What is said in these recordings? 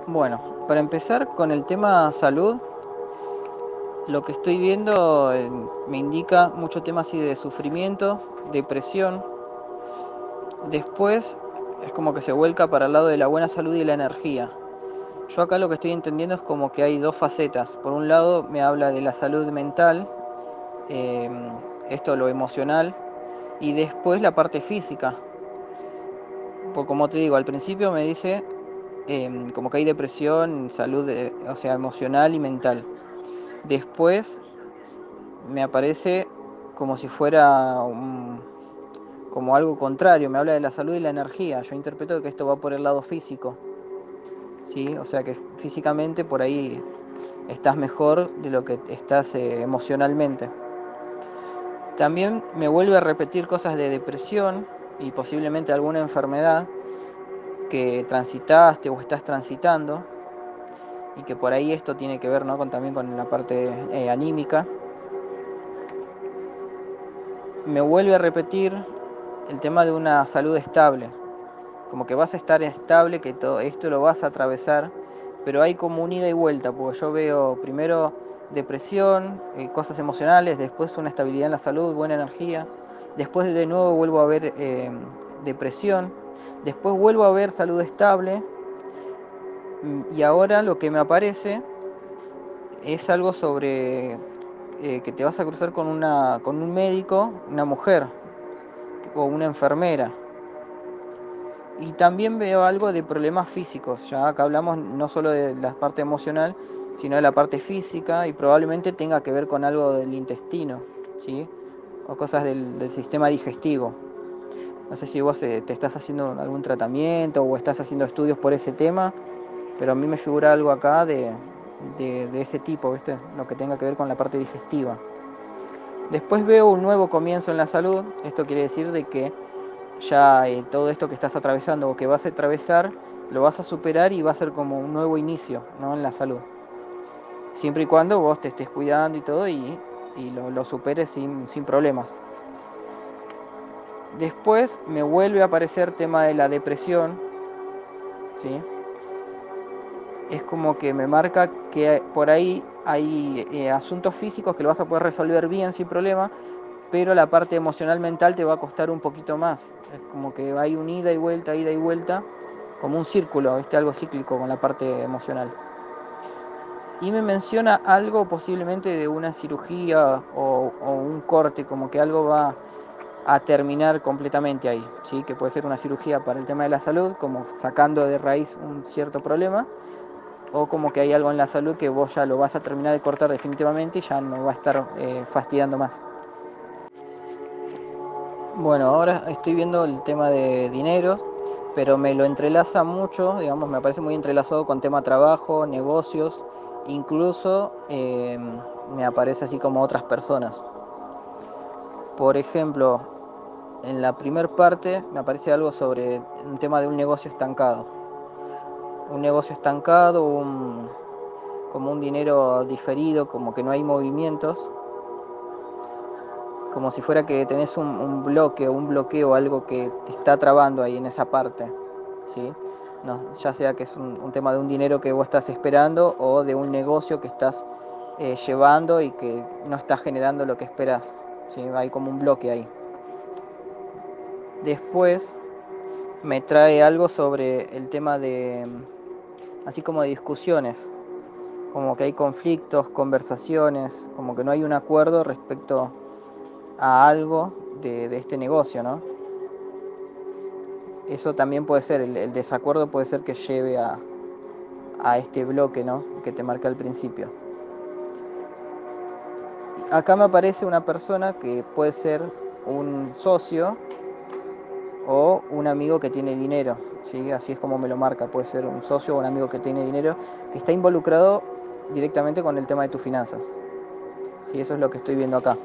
Bueno, para empezar con el tema salud, lo que estoy viendo me indica mucho tema así de sufrimiento, depresión. Después es como que se vuelca para el lado de la buena salud y la energía. Yo acá lo que estoy entendiendo es como que hay dos facetas. Por un lado me habla de la salud mental, eh, esto lo emocional, y después la parte física. Por como te digo, al principio me dice como que hay depresión, salud, o sea, emocional y mental. Después me aparece como si fuera como algo contrario, me habla de la salud y la energía. Yo interpreto que esto va por el lado físico, ¿sí? O sea que físicamente por ahí estás mejor de lo que estás emocionalmente. También me vuelve a repetir cosas de depresión y posiblemente alguna enfermedad que transitaste o estás transitando, y que por ahí esto tiene que ver, ¿no?, también con la parte anímica. Me vuelve a repetir el tema de una salud estable, como que vas a estar estable, que todo esto lo vas a atravesar, pero hay como un ida y vuelta, porque yo veo primero depresión, cosas emocionales, después una estabilidad en la salud, buena energía, después de nuevo vuelvo a ver depresión, después vuelvo a ver salud estable, y ahora lo que me aparece es algo sobre que te vas a cruzar con un médico, una mujer o una enfermera. Y también veo algo de problemas físicos. Ya acá hablamos no solo de la parte emocional, sino de la parte física, y probablemente tenga que ver con algo del intestino, ¿sí? O cosas del sistema digestivo. No sé si vos te estás haciendo algún tratamiento o estás haciendo estudios por ese tema, pero a mí me figura algo acá de ese tipo, ¿viste? Lo que tenga que ver con la parte digestiva. Después veo un nuevo comienzo en la salud. Esto quiere decir de que ya todo esto que estás atravesando o que vas a atravesar lo vas a superar y va a ser como un nuevo inicio, ¿no?, en la salud. Siempre y cuando vos te estés cuidando y todo y lo superes sin problemas. Después me vuelve a aparecer tema de la depresión, ¿sí? Es como que me marca que por ahí hay asuntos físicos que lo vas a poder resolver bien sin problema, pero la parte emocional mental te va a costar un poquito más. Es como que hay un ida y vuelta, como un círculo, ¿viste? Algo cíclico con la parte emocional. Y me menciona algo posiblemente de una cirugía o un corte, como que algo va a terminar completamente ahí, ¿sí? Que puede ser una cirugía para el tema de la salud, como sacando de raíz un cierto problema, o como que hay algo en la salud que vos ya lo vas a terminar de cortar definitivamente y ya no va a estar fastidiando más. Bueno, ahora estoy viendo el tema de dineros, pero me lo entrelaza mucho, digamos, me parece muy entrelazado con tema trabajo, negocios, incluso me aparece así como otras personas. Por ejemplo, en la primer parte me aparece algo sobre un tema de un negocio estancado. Un negocio estancado, como un dinero diferido, como que no hay movimientos, como si fuera que tenés un bloque o un bloqueo, algo que te está trabando ahí en esa parte, ¿sí? No, ya sea que es un tema de un dinero que vos estás esperando o de un negocio que estás llevando y que no está generando lo que esperás, ¿sí? Hay como un bloque ahí. Después me trae algo sobre el tema de, así como de discusiones, como que hay conflictos, conversaciones, como que no hay un acuerdo respecto a algo de este negocio, ¿no? Eso también puede ser, el desacuerdo puede ser que lleve a este bloque, ¿no?, que te marca al principio. Acá me aparece una persona que puede ser un socio o un amigo que tiene dinero, ¿sí? Así es como me lo marca, puede ser un socio o un amigo que tiene dinero, que está involucrado directamente con el tema de tus finanzas, ¿sí? Eso es lo que estoy viendo acá.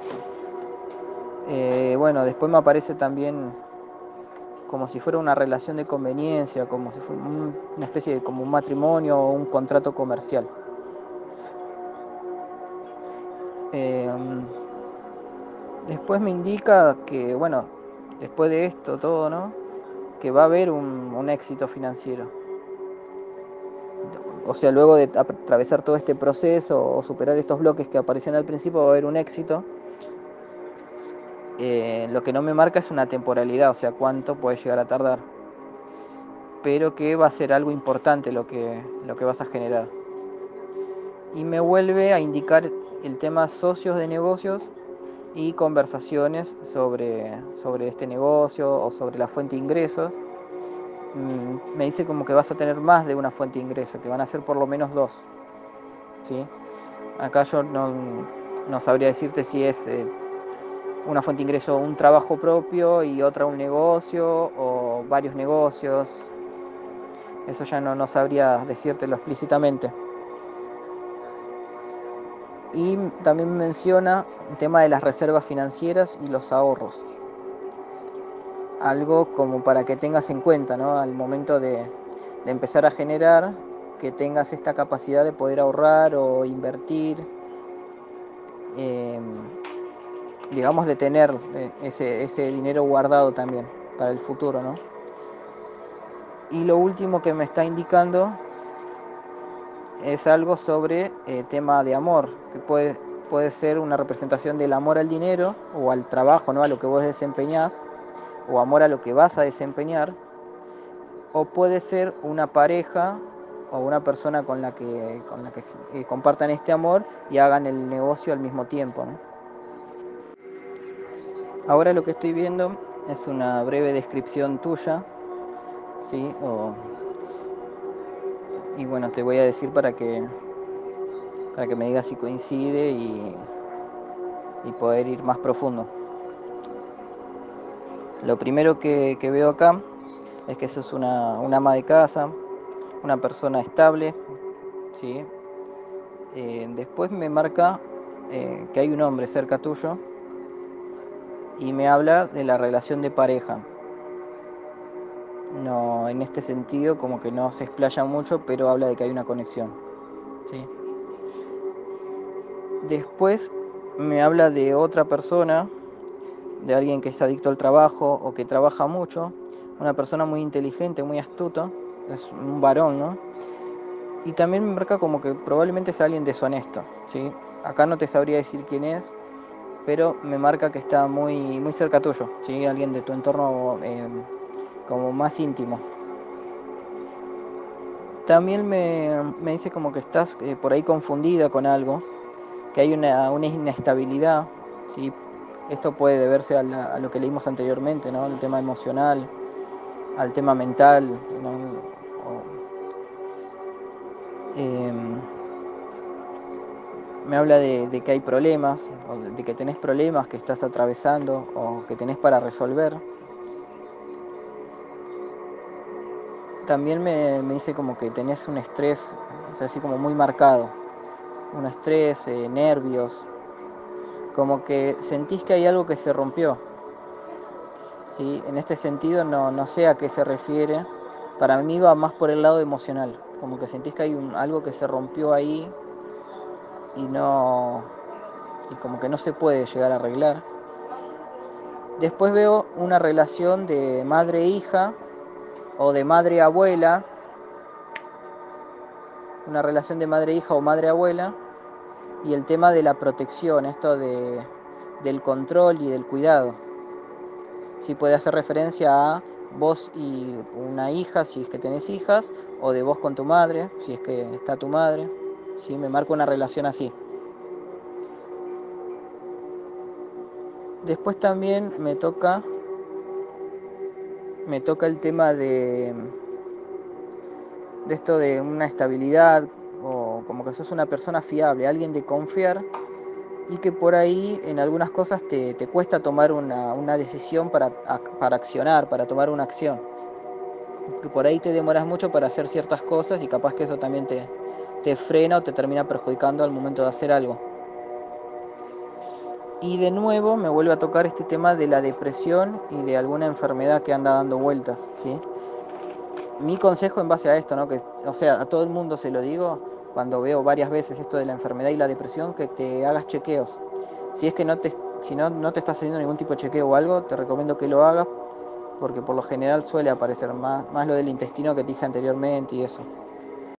Bueno, después me aparece también como si fuera una relación de conveniencia, como si fuera una especie de como un matrimonio o un contrato comercial. Eh, Después me indica que, bueno, después de esto todo, ¿no?, que va a haber un éxito financiero. o sea, luego de atravesar todo este proceso o superar estos bloques que aparecían al principio, va a haber un éxito. Lo que no me marca es una temporalidad, o sea, cuánto puede llegar a tardar, pero que va a ser algo importante lo que vas a generar. Y me vuelve a indicar el tema socios de negocios y conversaciones sobre este negocio o sobre la fuente de ingresos. Me dice como que vas a tener más de una fuente de ingresos, que van a ser por lo menos dos, ¿sí? Acá yo no sabría decirte si es una fuente de ingreso un trabajo propio y otra un negocio o varios negocios. Eso ya no sabría decírtelo explícitamente. Y también menciona el tema de las reservas financieras y los ahorros. Algo como para que tengas en cuenta, ¿no? Al momento de empezar a generar, que tengas esta capacidad de poder ahorrar o invertir, digamos, de tener ese dinero guardado también para el futuro, ¿no? Y lo último que me está indicando es algo sobre tema de amor, que puede ser una representación del amor al dinero o al trabajo, ¿no? A lo que vos desempeñás, o amor a lo que vas a desempeñar, o puede ser una pareja o una persona con la que compartan este amor y hagan el negocio al mismo tiempo, ¿no? Ahora lo que estoy viendo es una breve descripción tuya, ¿sí? Y bueno, te voy a decir para que me digas si coincide y poder ir más profundo. Lo primero que veo acá es que sos una ama de casa, una persona estable, ¿sí? Después me marca que hay un hombre cerca tuyo y me habla de la relación de pareja. No, en este sentido como que no se explaya mucho, pero habla de que hay una conexión, ¿sí? Después me habla de otra persona, de alguien que es adicto al trabajo o que trabaja mucho, una persona muy inteligente, muy astuto, es un varón, ¿no? Y también me marca como que probablemente es alguien deshonesto, ¿sí? Acá no te sabría decir quién es, pero me marca que está muy, muy cerca tuyo, ¿sí? Alguien de tu entorno como más íntimo. También me dice como que estás por ahí confundida con algo, que hay una inestabilidad, ¿sí? Esto puede deberse a lo que leímos anteriormente, ¿no? El tema emocional, al tema mental, ¿no? Me habla de que hay problemas, o de que tenés problemas que estás atravesando o que tenés para resolver. También me dice como que tenés un estrés, es así como muy marcado, un estrés, nervios, como que sentís que hay algo que se rompió, ¿sí? En este sentido no sé a qué se refiere, para mí va más por el lado emocional, como que sentís que hay algo que se rompió ahí y como que no se puede llegar a arreglar. Después veo una relación de madre-hija o de madre-abuela, una relación de madre-hija o madre-abuela, y el tema de la protección, esto del control y del cuidado. Sí, puede hacer referencia a vos y una hija, si es que tenés hijas, o de vos con tu madre, si es que está tu madre. Sí, me marca una relación así. Después también me toca el tema de esto de una estabilidad, o como que sos una persona fiable, alguien de confiar, y que por ahí en algunas cosas te cuesta tomar una decisión para accionar, para tomar una acción. Que por ahí te demoras mucho para hacer ciertas cosas y capaz que eso también te frena o te termina perjudicando al momento de hacer algo. Y de nuevo me vuelve a tocar este tema de la depresión y de alguna enfermedad que anda dando vueltas, ¿sí? Mi consejo en base a esto, ¿no? Que, o sea, a todo el mundo se lo digo, cuando veo varias veces esto de la enfermedad y la depresión, que te hagas chequeos. Si es que si no te estás haciendo ningún tipo de chequeo o algo, te recomiendo que lo hagas, porque por lo general suele aparecer más lo del intestino que te dije anteriormente y eso.